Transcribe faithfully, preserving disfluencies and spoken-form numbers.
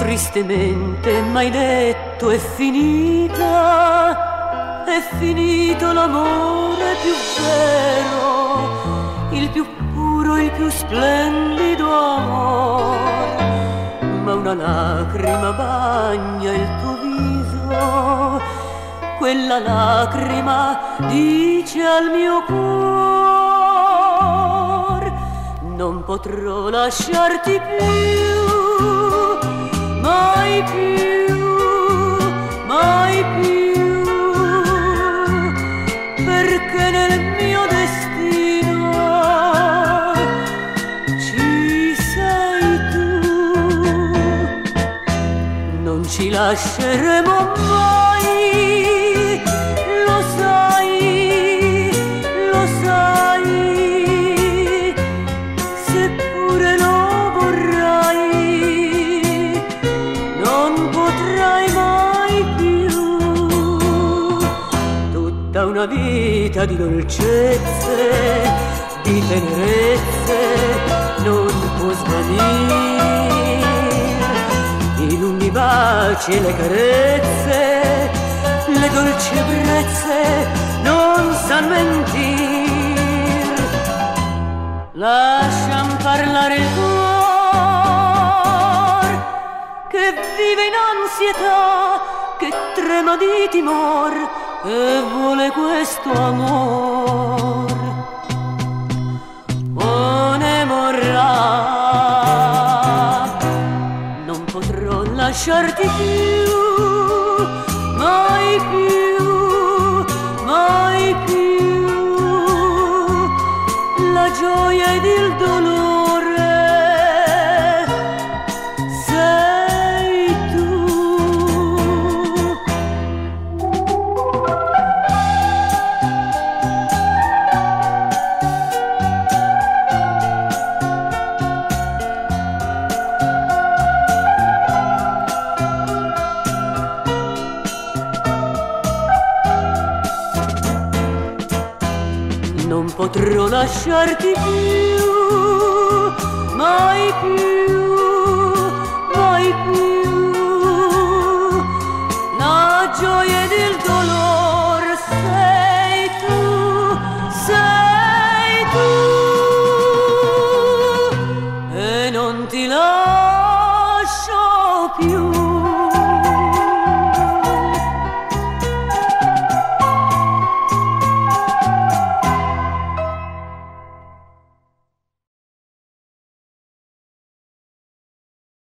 tristemente m'hai detto è finita, è finito l'amore più vero, il più puro, il più splendido amor. Ma una lacrima bagna il tuo viso, quella lacrima dice al mio cuore: non potrò lasciarti più, mai più, mai più, perché nel mio destino ci sei tu. Non ci lasceremo mai, lo sai, lo sai, seppure lo vorrai, non potrai mai più. Tutta una vita di dolcezze, di tenerezze non può svanire, i lunghi baci e le carezze, le dolci ebbrezze non san mentir. Lasciam parlare il cuor che vive in ansietà, che trema di timor e vuole questo amor. Oh, ne morrà, non potrò lasciarti più, mai più, mai più. La gioia ed il dolore sei tu. Non potrò lasciarti più, mai più, mai più. La gioia ed il dolore